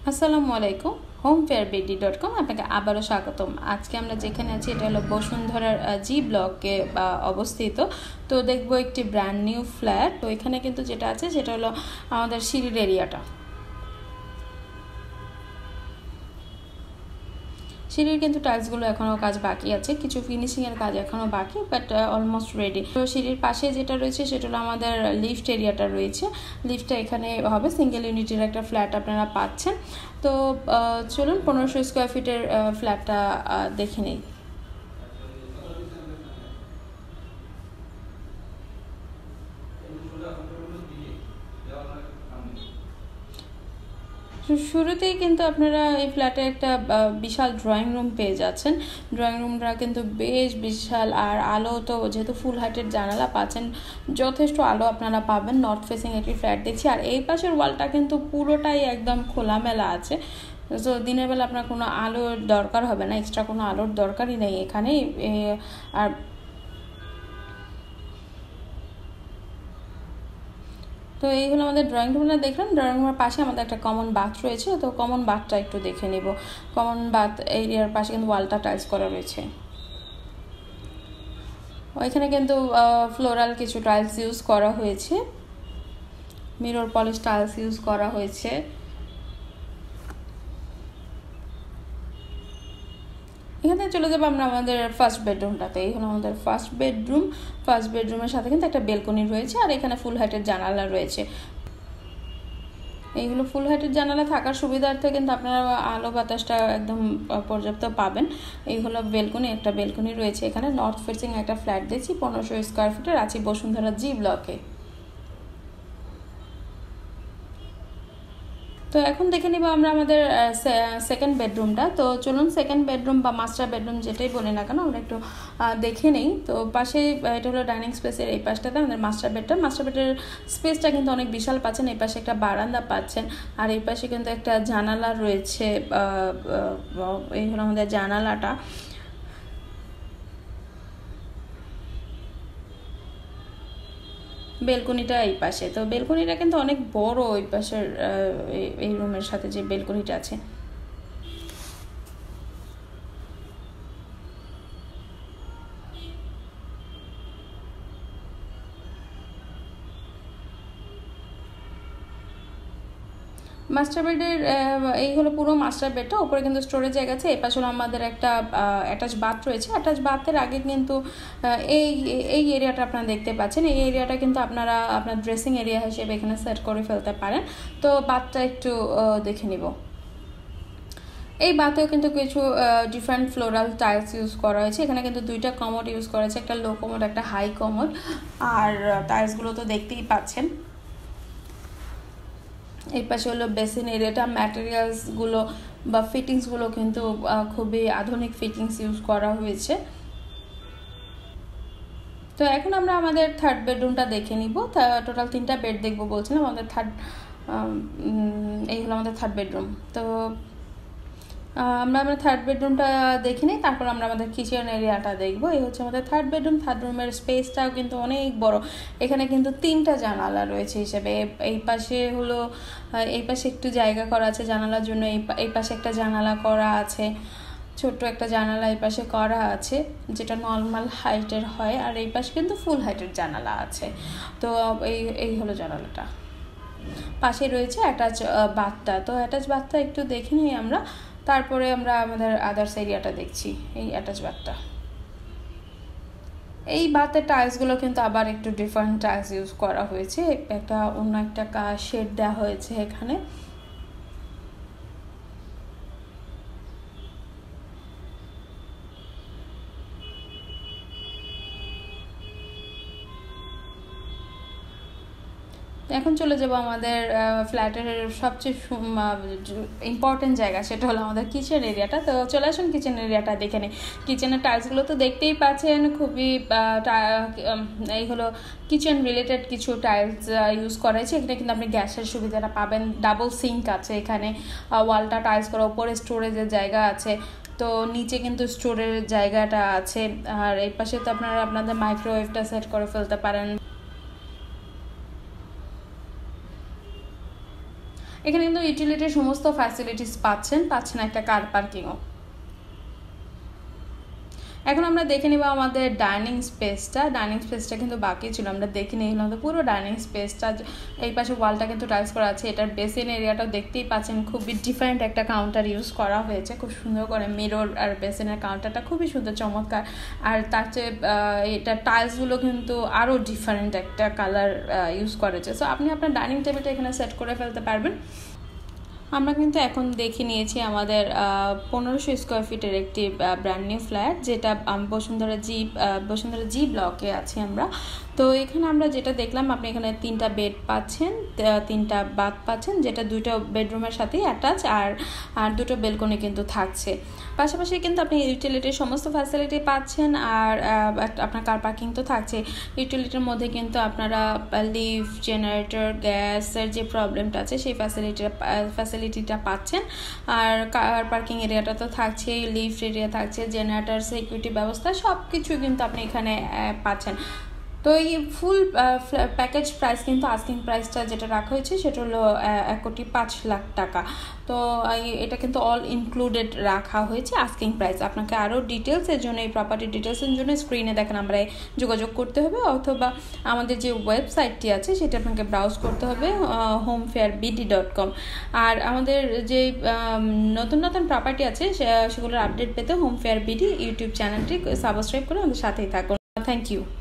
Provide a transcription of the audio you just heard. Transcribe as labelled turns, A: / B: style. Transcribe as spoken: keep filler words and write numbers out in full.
A: আসসালামু আলাইকুম, হোমফেয়ারবিডি dot com আপনাকে আবারও স্বাগতম। আজকে আমরা যেখানে আছি এটা হলো বসুন্ধরার জি ব্লকে অবস্থিত। তো দেখবো একটি ব্র্যান্ড নিউ ফ্ল্যাট। তো এখানে কিন্তু যেটা আছে সেটা হলো আমাদের সিঁড়ির এরিয়াটা। সিঁড়ির কিন্তু টাইলসগুলো এখনও কাজ বাকি আছে, কিছু ফিনিশিংয়ের কাজ এখনও বাকি, বাট অলমোস্ট রেডি। তো সিঁড়ির পাশে যেটা রয়েছে সেটা হলো আমাদের লিফট এরিয়াটা রয়েছে। লিফটটা এখানে হবে, সিঙ্গেল ইউনিটের একটা ফ্ল্যাট আপনারা পাচ্ছেন। তো চলুন পনেরোশো স্কোয়ার ফিটের ফ্ল্যাটটা দেখে নিই। শুরুতেই কিন্তু আপনারা এই ফ্ল্যাটে একটা বিশাল ড্রয়িং রুম পেয়ে যাচ্ছেন। ড্রয়িং রুমটা কিন্তু বেশ বিশাল, আর আলো তো যেহেতু ফুল হাইটের জানালা পাচ্ছেন, যথেষ্ট আলো আপনারা পাবেন। নর্থ ফেসিং একটি ফ্ল্যাট দেখছি, আর এই পাশের ওয়ালটা কিন্তু পুরোটাই একদম খোলামেলা আছে। তো দিনের বেলা আপনার কোনো আলোর দরকার হবে না, এক্সট্রা কোনো আলোর দরকারই নেই এখানে। আর তো এই হলো আমাদের ড্রয়িং রুমটা দেখলাম। ড্রয়িং রুমের পাশে আমাদের একটা কমন বাথ রয়েছে। তো কমন বাথটা একটু দেখে নেব। কমন বাথ এরিয়ার পাশে কিন্তু ওয়ালটা টাইলস করা রয়েছে। ওইখানে কিন্তু ফ্লোরাল কিছু টাইলস ইউজ করা হয়েছে, মিরর পলিশ টাইলস ইউজ করা হয়েছে। এখানে চলে যাবো আমরা আমাদের ফার্স্ট বেডরুমটাতে। এই হলো আমাদের ফার্স্ট বেডরুম। ফার্স্ট বেডরুমের সাথে কিন্তু একটা বেলকনি রয়েছে, আর এখানে ফুল হাইটের জানালা রয়েছে। এইগুলো ফুল হাইটের জানালা থাকার সুবিধার্থে কিন্তু আপনারা আলো বাতাসটা একদম পর্যাপ্ত পাবেন। এই হলো বেলকনি, একটা বেলকনি রয়েছে এখানে। নর্থ ফেসিং একটা ফ্ল্যাট দিয়েছি, পনেরোশো স্কোয়ার ফিটের, আছি বসুন্ধরা জি ব্লকে। তো এখন দেখে নিব আমরা আমাদের সেকেন্ড বেডরুমটা। তো চলুন সেকেন্ড বেডরুম বা মাস্টার বেডরুম যেটাই বলি না কেন আমরা একটু দেখে নেই। তো পাশে এটা হলো ডাইনিং স্পেসের এই পাশটাতে আমাদের মাস্টার বেডটা। মাস্টার বেডের স্পেসটা কিন্তু অনেক বিশাল পাচ্ছেন। এই পাশে একটা বারান্দা পাচ্ছেন, আর এই পাশে কিন্তু একটা জানালা রয়েছে। এই হলো আমাদের জানালাটা। বেলকনিটা এই পাশে। তো বেলকনিটা কিন্তু অনেক বড় ওই পাশের এই রুমের সাথে যে বেলকনিটা আছে। মাস্টার বেডের এই হলো পুরো মাস্টার বেডটা। উপরে কিন্তু স্টোরেজ জায়গা আছে। এই পাশে হলো আমাদের একটা অ্যাটাচ বাথ রয়েছে। অ্যাটাচ বাথের আগে কিন্তু এই এই এরিয়াটা আপনারা দেখতে পাচ্ছেন। এই এরিয়াটা কিন্তু আপনারা আপনার ড্রেসিং এরিয়া হিসেবে এখানে সেট করে ফেলতে পারেন। তো বাথটা একটু দেখে নিব। এই বাথেও কিন্তু কিছু ডিফারেন্ট ফ্লোরাল টাইলস ইউজ করা হয়েছে। এখানে কিন্তু দুইটা কমোড ইউজ করা হয়েছে, একটা লো কমোড একটা হাই কমোড। আর টাইলসগুলো তো দেখতেই পাচ্ছেন। এই পাশে হলো বেসিন এরিয়াটা। ম্যাটেরিয়ালসগুলো বা ফিটিংসগুলো কিন্তু খুবই আধুনিক ফিটিংস ইউজ করা হয়েছে। তো এখন আমরা আমাদের থার্ড বেডরুমটা দেখে নিব। টোটাল তিনটা বেড দেখবো বলছিলাম। আমাদের থার্ড এই হলো আমাদের থার্ড বেডরুম। তো আমরা আমরা থার্ড বেডরুমটা দেখে নিই, তারপর আমরা আমাদের কিচেন এরিয়াটা দেখবো। এই হচ্ছে আমাদের থার্ড বেডরুম। থার্ড রুমের স্পেসটাও কিন্তু অনেক বড়। এখানে কিন্তু তিনটা জানালা রয়েছে হিসেবে। এই পাশে হলো এই পাশে একটু জায়গা করা আছে জানালার জন্য। এই এই পাশে একটা জানালা করা আছে, ছোট্ট একটা জানালা এই পাশে করা আছে, যেটা নর্মাল হাইটের হয়। আর এই পাশে কিন্তু ফুল হাইটের জানালা আছে। তো এই এই হলো জানালাটা। পাশে রয়েছে অ্যাটাচ বাথটা। তো অ্যাটাচ বাথটা একটু দেখে নিই আমরা, তারপরে আমরা আমাদের আদার্স এরিয়াটা দেখছি। এই অ্যাটাচ বাথটা, এই বাথের টাইলসগুলো কিন্তু আবার একটু ডিফারেন্ট টাইলস ইউজ করা হয়েছে। একটা অন্য একটা শেড দেওয়া হয়েছে এখানে। এখন চলে যাব আমাদের ফ্ল্যাটের সবচেয়ে ইম্পর্টেন্ট জায়গা, সেটা হলো আমাদের কিচেন এরিয়াটা। তো চলে আসুন কিচেন এরিয়াটা দেখে নিই। কিচেনের টাইলসগুলো তো দেখতেই পাচ্ছেন, খুবই এই হলো কিচেন রিলেটেড কিছু টাইলস ইউজ করা হয়েছে। এখানে কিন্তু আপনি গ্যাসের সুবিধাটা পাবেন। ডাবল সিঙ্ক আছে এখানে, ওয়ালটা টাইলস করা, উপরে স্টোরেজের জায়গা আছে। তো নিচে কিন্তু স্টোরের জায়গাটা আছে। আর এই পাশে তো আপনারা আপনাদের মাইক্রোওয়েভটা সেট করে ফেলতে পারেন। এখানে কিন্তু ইউটিলিটির সমস্ত ফ্যাসিলিটিস পাচ্ছেন পাচ্ছেন একটা কার পার্কিংও। এখন আমরা দেখে নিব আমাদের ডাইনিং স্পেসটা। ডাইনিং স্পেসটা কিন্তু বাকি ছিল, আমরা দেখে নিই আমাদের পুরো ডাইনিং স্পেসটা। এই পাশে ওয়ালটা কিন্তু টাইলস করা আছে, এটার বেসিন এরিয়াটাও দেখতেই পাচ্ছেন খুবই ডিফারেন্ট একটা কাউন্টার ইউজ করা হয়েছে, খুব সুন্দর করে মিরর আর বেসিনের কাউন্টারটা খুবই সুন্দর চমৎকার। আর তার চেয়ে এটা টাইলসগুলো কিন্তু আরও ডিফারেন্ট একটা কালার ইউজ করেছে। সো আপনি আপনার ডাইনিং টেবিলটা এখানে সেট করে ফেলতে পারবেন। আমরা কিন্তু এখন দেখে নিয়েছি আমাদের পনেরোশো স্কোয়ার ফিটের একটি ব্র্যান্ড নিউ ফ্ল্যাট, যেটা বসুন্ধরা জি বসুন্ধরা জি ব্লকে আছি আমরা। তো এখানে আমরা যেটা দেখলাম, আপনি এখানে তিনটা বেড পাচ্ছেন, তিনটা বাথ পাচ্ছেন, যেটা দুটো বেডরুমের সাথেই অ্যাটাচ, আর আর দুটো বেলকনি কিন্তু থাকছে। পাশাপাশি কিন্তু আপনি ইউটিলিটির সমস্ত ফ্যাসিলিটি পাচ্ছেন, আর আপনার কার পার্কিং তো থাকছে। ইউটিলিটির মধ্যে কিন্তু আপনারা লিফট, জেনারেটর, গ্যাসের যে প্রবলেমটা আছে সেই ফ্যাসিলিটিটা ফ্যাসিলিটিটা পাচ্ছেন। আর কার পার্কিং এরিয়াটা তো থাকছে, লিফট এরিয়া থাকছে, জেনারেটর, সিকিউরিটি ব্যবস্থা সব কিছু কিন্তু আপনি এখানে পাচ্ছেন। তো এই ফুল প্যাকেজ প্রাইস কিন্তু আস্কিং প্রাইসটা যেটা রাখা হয়েছে সেটা হলো এক কোটি পাঁচ লাখ টাকা। তো এটা কিন্তু অল ইনক্লুডেড রাখা হয়েছে আস্কিং প্রাইস। আপনাকে আরও ডিটেলসের জন্য, এই প্রপার্টি ডিটেলসের জন্য স্ক্রিনে দেখেন আমরা যোগাযোগ করতে হবে, অথবা আমাদের যে ওয়েবসাইটটি আছে সেটা আপনাকে ব্রাউজ করতে হবে, home fair BD dot com. আর আমাদের যে নতুন নতুন প্রপার্টি আছে সেগুলোর আপডেট পেতে হোম ফেয়ার বিডি ইউটিউব চ্যানেলটি সাবস্ক্রাইব করে আমাদের সাথেই থাকুন। Thank you.